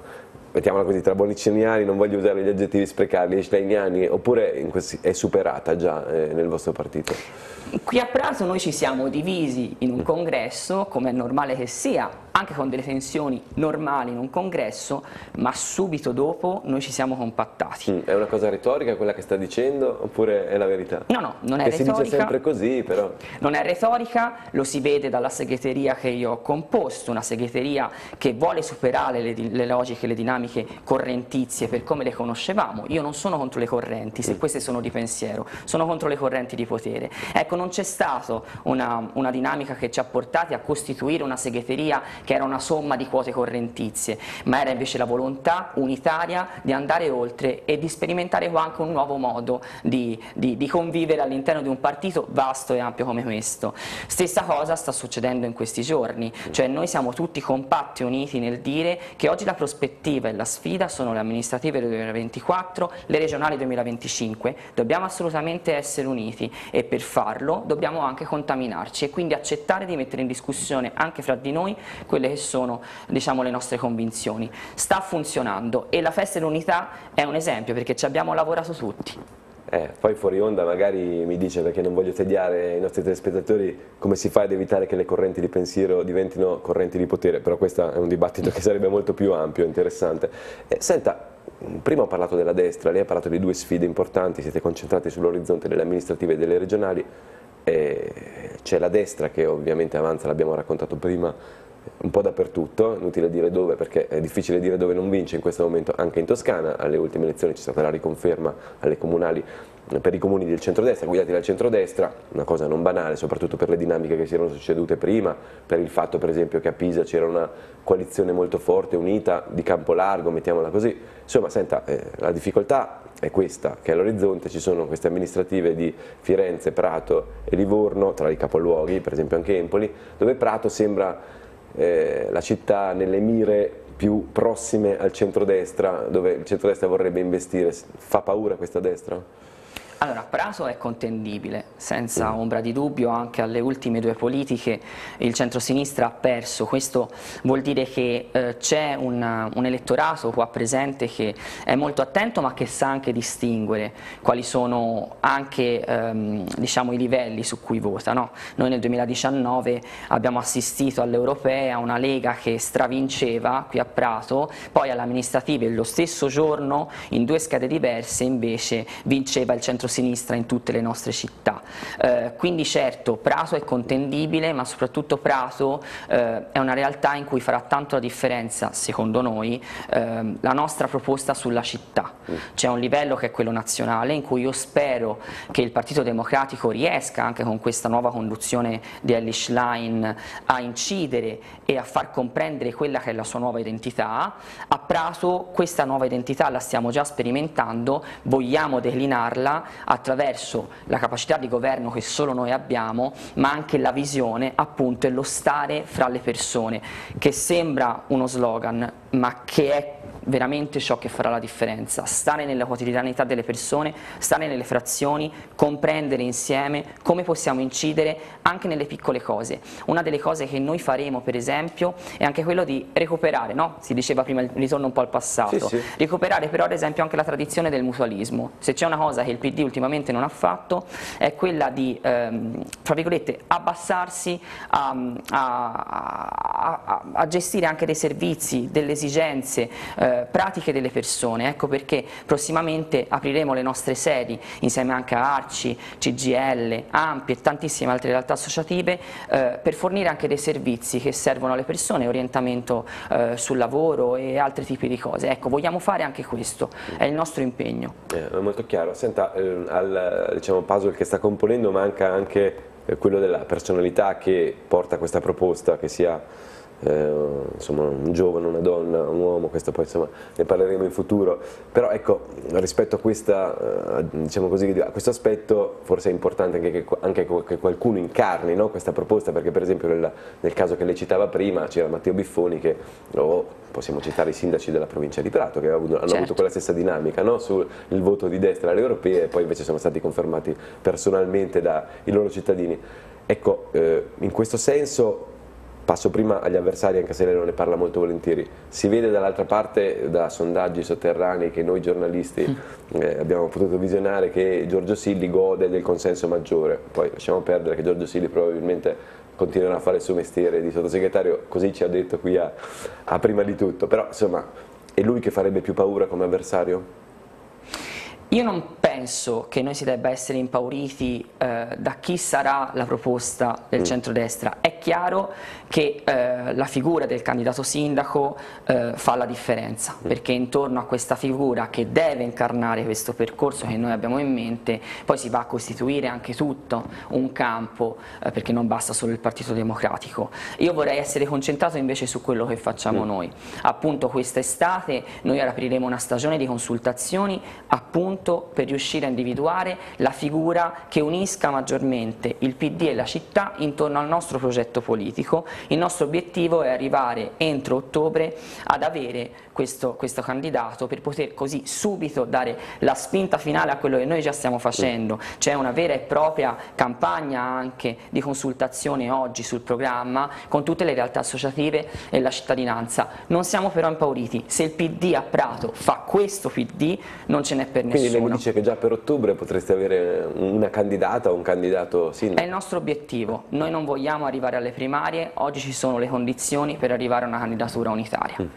mettiamola così, tra boniciniani, non voglio usare gli aggettivi sprecati, gli schleiniani, oppure in questi, è superata già eh, nel vostro partito? Qui a Prato noi ci siamo divisi in un congresso, come è normale che sia, anche con delle tensioni normali in un congresso, ma subito dopo noi ci siamo compattati. Mm, è una cosa retorica quella che sta dicendo, oppure è la verità? No, no, non è che retorica. Si dice sempre così, però. Non è retorica, lo si vede dalla segreteria che io ho composto, una segreteria che vuole superare le, le logiche, le dinamiche correntizie per come le conoscevamo. Io non sono contro le correnti, se queste sono di pensiero, sono contro le correnti di potere. Ecco, non c'è stata una, una dinamica che ci ha portati a costituire una segreteria che era una somma di quote correntizie, ma era invece la volontà unitaria di andare oltre e di sperimentare anche un nuovo modo di, di, di convivere all'interno di un partito vasto e ampio come questo. Stessa cosa sta succedendo in questi giorni, cioè noi siamo tutti compatti e uniti nel dire che oggi la prospettiva e la sfida sono le amministrative del duemilaventiquattro, le regionali duemilaventicinque, dobbiamo assolutamente essere uniti e per farlo dobbiamo anche contaminarci e quindi accettare di mettere in discussione anche fra di noi quelle che sono, diciamo, le nostre convinzioni. Sta funzionando e la Festa dell'Unità è un esempio perché ci abbiamo lavorato tutti. Eh, poi fuori onda magari mi dice, perché non voglio tediare i nostri telespettatori, come si fa ad evitare che le correnti di pensiero diventino correnti di potere, però questo è un dibattito che sarebbe molto più ampio e interessante. Eh, senta, prima ho parlato della destra, lei ha parlato di due sfide importanti, siete concentrati sull'orizzonte delle amministrative e delle regionali, eh, c'è la destra che ovviamente avanza, l'abbiamo raccontato prima, un po' dappertutto, inutile dire dove perché è difficile dire dove non vince in questo momento, anche in Toscana alle ultime elezioni c'è stata la riconferma alle comunali per i comuni del centrodestra, guidati dal centrodestra, una cosa non banale soprattutto per le dinamiche che si erano succedute prima, per il fatto per esempio che a Pisa c'era una coalizione molto forte, unita, di campo largo, mettiamola così. Insomma, senta, eh, la difficoltà è questa, che all'orizzonte ci sono queste amministrative di Firenze, Prato e Livorno, tra i capoluoghi, per esempio anche Empoli, dove Prato sembra Eh, la città nelle mire più prossime al centrodestra, dove il centrodestra vorrebbe investire. Fa paura questa destra? Allora, Prato è contendibile, senza ombra di dubbio, anche alle ultime due politiche il centrosinistra ha perso, questo vuol dire che eh, c'è un, un elettorato qua presente che è molto attento ma che sa anche distinguere quali sono anche ehm, diciamo, i livelli su cui vota, no? Noi nel duemiladiciannove abbiamo assistito alle europee a una Lega che stravinceva qui a Prato, poi alle amministrative lo stesso giorno in due schede diverse invece vinceva il centro sinistra in tutte le nostre città, eh, quindi certo Prato è contendibile, ma soprattutto Prato eh, è una realtà in cui farà tanto la differenza, secondo noi, eh, la nostra proposta sulla città. C'è un livello che è quello nazionale in cui io spero che il Partito Democratico riesca anche con questa nuova conduzione di Elly Schlein a incidere e a far comprendere quella che è la sua nuova identità. A Prato questa nuova identità la stiamo già sperimentando, vogliamo declinarla attraverso la capacità di governo che solo noi abbiamo, ma anche la visione appunto e lo stare fra le persone, che sembra uno slogan ma che è veramente ciò che farà la differenza, stare nella quotidianità delle persone, stare nelle frazioni, comprendere insieme come possiamo incidere anche nelle piccole cose. Una delle cose che noi faremo per esempio è anche quello di recuperare, no? Si diceva prima il ritorno un po' al passato, sì, sì. recuperare però ad esempio anche la tradizione del mutualismo. Se c'è una cosa che il P D ultimamente non ha fatto è quella di ehm, tra virgolette abbassarsi a, a, a, a gestire anche dei servizi, delle esigenze eh, pratiche delle persone. Ecco perché prossimamente apriremo le nostre sedi insieme anche a Arci, C G I L, Ampi e tantissime altre realtà associative eh, per fornire anche dei servizi che servono alle persone, orientamento eh, sul lavoro e altri tipi di cose. Ecco, vogliamo fare anche questo, è il nostro impegno. Eh, è molto chiaro. Senta, eh, al diciamo, puzzle che sta componendo manca anche eh, quello della personalità che porta questa proposta, che sia Eh, insomma un giovane, una donna, un uomo, questo poi insomma ne parleremo in futuro, però ecco rispetto a, questa, eh, diciamo così, a questo aspetto forse è importante anche che, anche che qualcuno incarni, no, questa proposta, perché per esempio nel, nel caso che lei citava prima c'era Matteo Biffoni che, oh, possiamo citare i sindaci della provincia di Prato che hanno avuto, hanno certo. avuto quella stessa dinamica, no, sul il voto di destra alle europee e poi invece sono stati confermati personalmente dai loro cittadini. Ecco, eh, in questo senso passo prima agli avversari, anche se lei non ne parla molto volentieri. Si vede dall'altra parte, da sondaggi sotterranei che noi giornalisti eh, abbiamo potuto visionare, che Giorgio Silli gode del consenso maggiore. Poi lasciamo perdere che Giorgio Silli probabilmente continuerà a fare il suo mestiere di sottosegretario, così ci ha detto qui a, a prima di tutto, però insomma è lui che farebbe più paura come avversario? Io non penso che noi si debba essere impauriti eh, da chi sarà la proposta del mm. centrodestra. È chiaro che eh, la figura del candidato sindaco eh, fa la differenza, mm. perché intorno a questa figura che deve incarnare questo percorso che noi abbiamo in mente, poi si va a costituire anche tutto un campo, eh, perché non basta solo il Partito Democratico. Io vorrei essere concentrato invece su quello che facciamo mm. noi. Appunto quest'estate noi apriremo una stagione di consultazioni appunto per riuscire a individuare la figura che unisca maggiormente il P D e la città intorno al nostro progetto politico. Il nostro obiettivo è arrivare entro ottobre ad avere questo, questo candidato per poter così subito dare la spinta finale a quello che noi già stiamo facendo, cioè una vera e propria campagna anche di consultazione oggi sul programma con tutte le realtà associative e la cittadinanza. Non siamo però impauriti, se il P D a Prato fa questo P D non ce n'è per nessuno. Quindi lei mi dice che già per ottobre potreste avere una candidata o un candidato sindaco? È il nostro obiettivo, noi non vogliamo arrivare alle primarie, oggi ci sono le condizioni per arrivare a una candidatura unitaria. Mm.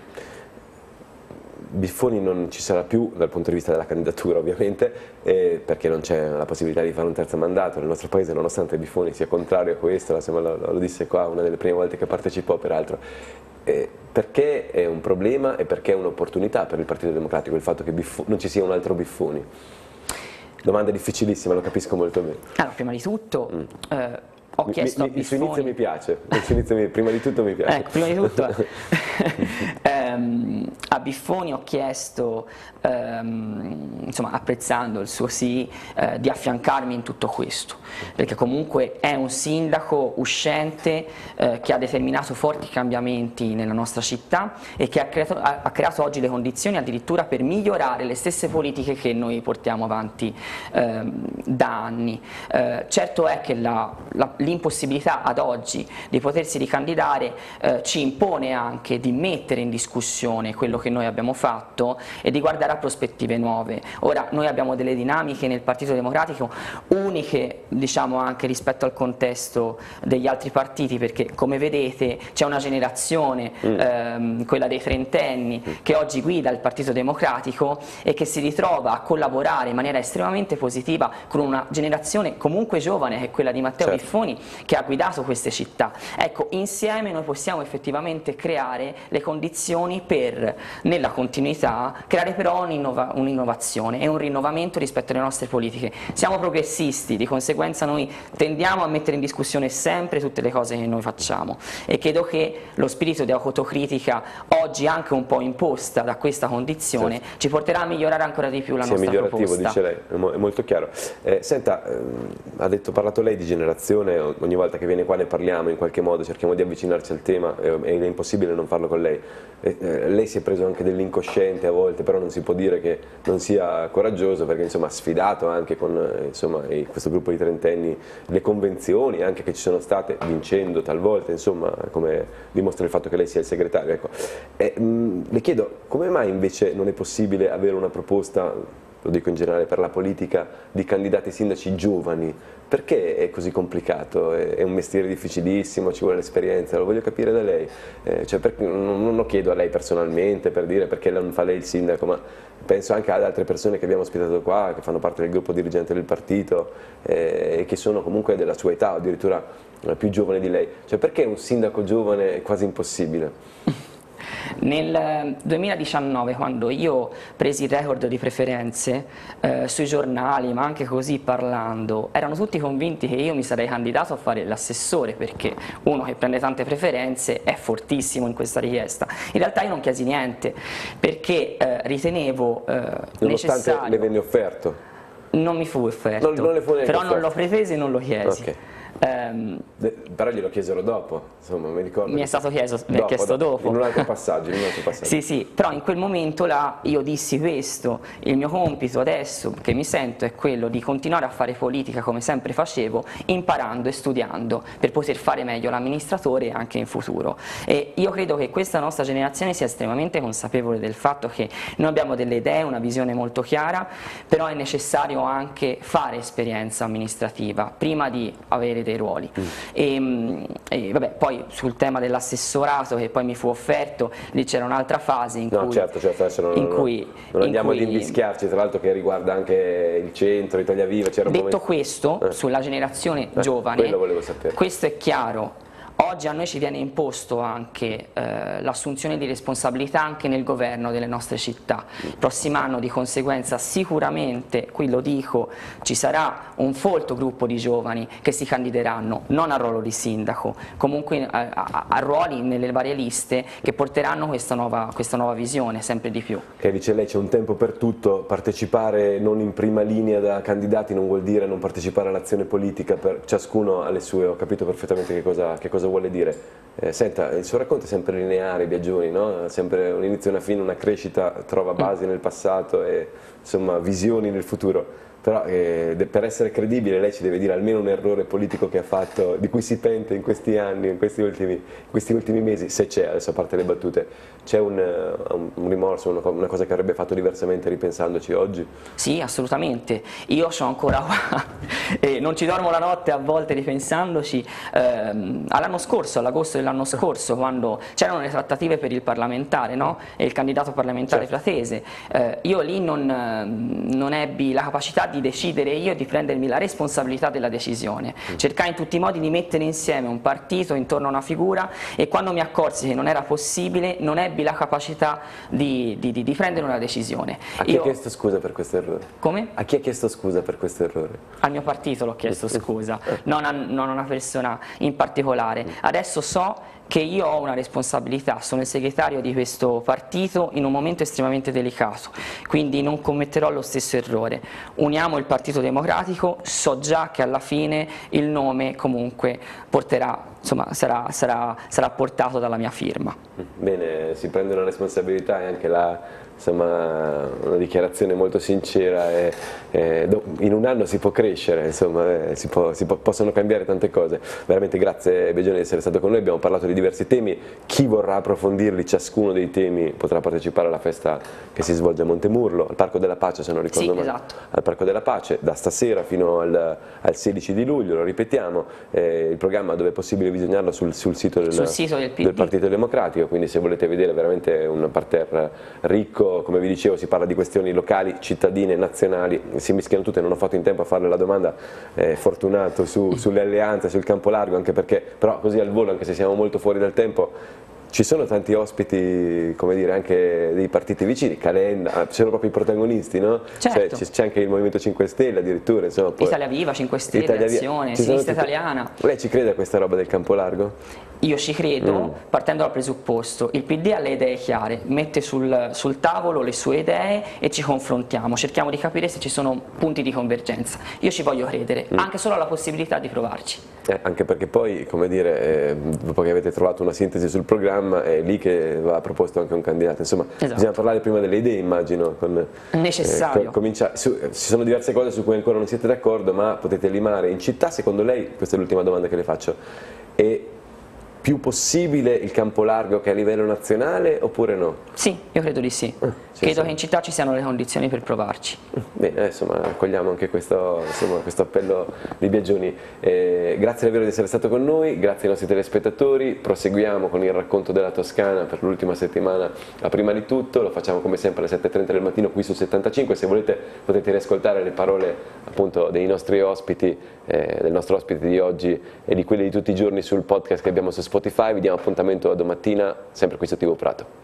Biffoni non ci sarà più dal punto di vista della candidatura ovviamente, eh, perché non c'è la possibilità di fare un terzo mandato nel nostro paese, nonostante Biffoni sia contrario a questo, lo, lo disse qua una delle prime volte che partecipò peraltro. Eh, perché è un problema e perché è un'opportunità per il Partito Democratico il fatto che Biffoni, non ci sia un altro Biffoni? Domanda difficilissima, lo capisco molto bene. Allora, prima di tutto mm. eh, ho chiesto mi, a Biffoni... Il suo inizio mi piace, il suo inizio mi, prima di tutto mi piace. Ecco, prima di tutto ehm, a Biffoni ho chiesto, ehm, insomma apprezzando il suo sì, eh, di affiancarmi in tutto questo, perché comunque è un sindaco uscente eh, che ha determinato forti cambiamenti nella nostra città e che ha creato, ha, ha creato oggi le condizioni addirittura per migliorare le stesse politiche che noi portiamo avanti ehm, da anni. Eh, certo è che la, la l'impossibilità ad oggi di potersi ricandidare eh, ci impone anche di mettere in discussione quello che noi abbiamo fatto e di guardare a prospettive nuove. Ora noi abbiamo delle dinamiche nel Partito Democratico uniche, diciamo, anche rispetto al contesto degli altri partiti, perché come vedete c'è una generazione, mm. ehm, quella dei trentenni, mm. che oggi guida il Partito Democratico e che si ritrova a collaborare in maniera estremamente positiva con una generazione comunque giovane che è quella di Matteo certo. Biffoni, che ha guidato queste città. Ecco, insieme noi possiamo effettivamente creare le condizioni per, nella continuità, creare però un'innovazione e un rinnovamento rispetto alle nostre politiche. Siamo progressisti, di conseguenza noi tendiamo a mettere in discussione sempre tutte le cose che noi facciamo e credo che lo spirito di autocritica, oggi anche un po' imposta da questa condizione, certo. ci porterà a migliorare ancora di più la sì, nostra migliorativo, proposta. Dice lei, è molto chiaro. Eh, senta, eh, ha detto, parlato lei di generazione, ogni volta che viene qua ne parliamo in qualche modo, cerchiamo di avvicinarci al tema ed è impossibile non farlo con lei. Eh, eh, lei si è preso anche dell'incosciente a volte, però non si può dire che non sia coraggioso perché insomma ha sfidato anche con eh, insomma, questo gruppo di trentenni le convenzioni anche che ci sono state, vincendo talvolta, insomma, come dimostra il fatto che lei sia il segretario. Ecco. Eh, mh, le chiedo, come mai invece non è possibile avere una proposta, lo dico in generale per la politica, di candidati sindaci giovani? Perché è così complicato? È un mestiere difficilissimo, ci vuole l'esperienza, lo voglio capire da lei. Eh, cioè perché, non, non lo chiedo a lei personalmente per dire perché non fa lei il sindaco, ma penso anche ad altre persone che abbiamo ospitato qua, che fanno parte del gruppo dirigente del partito eh, e che sono comunque della sua età, o addirittura più giovane di lei. Cioè perché un sindaco giovane è quasi impossibile? Nel duemiladiciannove, quando io presi il record di preferenze eh, sui giornali, ma anche così parlando, erano tutti convinti che io mi sarei candidato a fare l'assessore, perché uno che prende tante preferenze è fortissimo in questa richiesta. In realtà io non chiesi niente, perché eh, ritenevo eh, Nonostante necessario... le venne offerto? Non mi fu offerto, non, non le fu però offerto. Non l'ho preteso e non lo chiesi. Okay. Ehm, De- però glielo chiesero dopo, insomma, mi ricordo. mi è stato chiesto, mi è chiesto dopo. In un altro passaggio, in un altro passaggio. Sì, sì, però in quel momento là io dissi questo: il mio compito adesso che mi sento è quello di continuare a fare politica come sempre facevo, imparando e studiando per poter fare meglio l'amministratore anche in futuro. E io credo che questa nostra generazione sia estremamente consapevole del fatto che noi abbiamo delle idee, una visione molto chiara, però è necessario anche fare esperienza amministrativa prima di avere dei ruoli. Mm. E, e vabbè, poi sul tema dell'assessorato che poi mi fu offerto, lì c'era un'altra fase in no, cui, certo, certo, adesso non, in non, cui, non andiamo in cui, ad invischiarci, tra l'altro che riguarda anche il centro, Italia Viva. C'era un detto momento... questo, eh. sulla generazione eh, giovane, quello volevo sapere. Questo è chiaro. Oggi a noi ci viene imposto anche eh, l'assunzione di responsabilità anche nel governo delle nostre città. Il prossimo anno di conseguenza sicuramente, qui lo dico, ci sarà un folto gruppo di giovani che si candideranno non al ruolo di sindaco, comunque a, a, a ruoli nelle varie liste che porteranno questa nuova, questa nuova visione sempre di più. Che dice lei, c'è un tempo per tutto, partecipare non in prima linea da candidati non vuol dire non partecipare all'azione politica, per ciascuno ha le sue, ho capito perfettamente che cosa, che cosa vuole dire. Eh, senta, il suo racconto è sempre lineare, Biagioni, no? Sempre un inizio e una fine, una crescita, trova basi nel passato e insomma visioni nel futuro. Però eh, per essere credibile lei ci deve dire almeno un errore politico che ha fatto, di cui si pente in questi anni, in questi ultimi, in questi ultimi mesi, se c'è, adesso a parte le battute, c'è un, un, un rimorso, una, una cosa che avrebbe fatto diversamente ripensandoci oggi? Sì, assolutamente, io sono ancora qua e non ci dormo la notte a volte ripensandoci. ehm, all'anno scorso, all'agosto dell'anno scorso, quando c'erano le trattative per il parlamentare, no? E il candidato parlamentare certo. Fratese, eh, io lì non, non ebbi la capacità di decidere io e di prendermi la responsabilità della decisione. Mm. Cercai in tutti i modi di mettere insieme un partito intorno a una figura e quando mi accorsi che non era possibile non ebbi la capacità di, di, di, di prendere una decisione. A chi io... ha chiesto scusa per questo errore? Come? A chi ha chiesto scusa per questo errore? Al mio partito l'ho chiesto scusa, non a, non a una persona in particolare. Adesso so che io ho una responsabilità, sono il segretario di questo partito in un momento estremamente delicato, quindi non commetterò lo stesso errore. Uniamo il Partito Democratico, so già che alla fine il nome comunque porterà, insomma, sarà, sarà, sarà portato dalla mia firma. Bene, si prende una responsabilità e anche la... insomma, una dichiarazione molto sincera e, e in un anno si può crescere, insomma, eh, si può, si può, possono cambiare tante cose. Veramente grazie Biagioni di essere stato con noi, abbiamo parlato di diversi temi, chi vorrà approfondirli, ciascuno dei temi potrà partecipare alla festa che si svolge a Montemurlo, al Parco della Pace, se non ricordo sì, male, esatto. al Parco della Pace, da stasera fino al, al sedici di luglio, lo ripetiamo, eh, il programma dove è possibile visionarlo sul, sul sito, del, sul sito del, del Partito Democratico, quindi se volete vedere veramente un parterre ricco, come vi dicevo si parla di questioni locali, cittadine, nazionali, si mischiano tutte, non ho fatto in tempo a farle la domanda, eh, fortunato su, sulle alleanze, sul campo largo, anche perché, però così al volo, anche se siamo molto fuori dal tempo, ci sono tanti ospiti, come dire, anche dei partiti vicini, Calenda, ci sono proprio i protagonisti, no? Certo. Cioè, c'è anche il Movimento cinque Stelle addirittura, insomma. Poi, Italia Viva, cinque Stelle, Italia Viva. Azione, Ci Sinistra tutte... Italiana. Lei ci crede a questa roba del campo largo? Io ci credo, mm. partendo dal presupposto, il P D ha le idee chiare, mette sul, sul tavolo le sue idee e ci confrontiamo, cerchiamo di capire se ci sono punti di convergenza. Io ci voglio credere, mm. anche solo alla possibilità di provarci. Eh, anche perché poi, come dire, eh, dopo che avete trovato una sintesi sul programma, è lì che va proposto anche un candidato. Insomma, esatto. Bisogna parlare prima delle idee, immagino. Con, necessario. Eh, com su, ci sono diverse cose su cui ancora non siete d'accordo, ma potete limare in città, secondo lei, questa è l'ultima domanda che le faccio, è più possibile il campo largo che a livello nazionale oppure no? Sì, io credo di sì. Eh, credo sì. che in città ci siano le condizioni per provarci. Bene, insomma, accogliamo anche questo, insomma, questo appello di Biagioni. Eh, grazie davvero di essere stato con noi, grazie ai nostri telespettatori, proseguiamo con il racconto della Toscana per l'ultima settimana. A prima di tutto lo facciamo come sempre alle sette e trenta del mattino qui su settantacinque, se volete potete riascoltare le parole appunto dei nostri ospiti, eh, del nostro ospite di oggi e di quelli di tutti i giorni sul podcast che abbiamo su Spotify. Vi diamo appuntamento a domattina, sempre qui su T V Prato.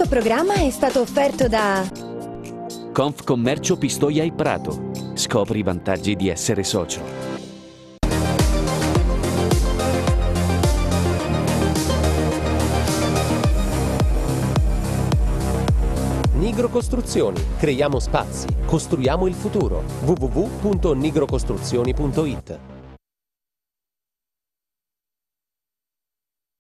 programma è stato offerto da Confcommercio Pistoia e Prato. Scopri i vantaggi di essere socio. Nigro Costruzioni. Creiamo spazi, costruiamo il futuro. w w w punto nigro costruzioni punto i t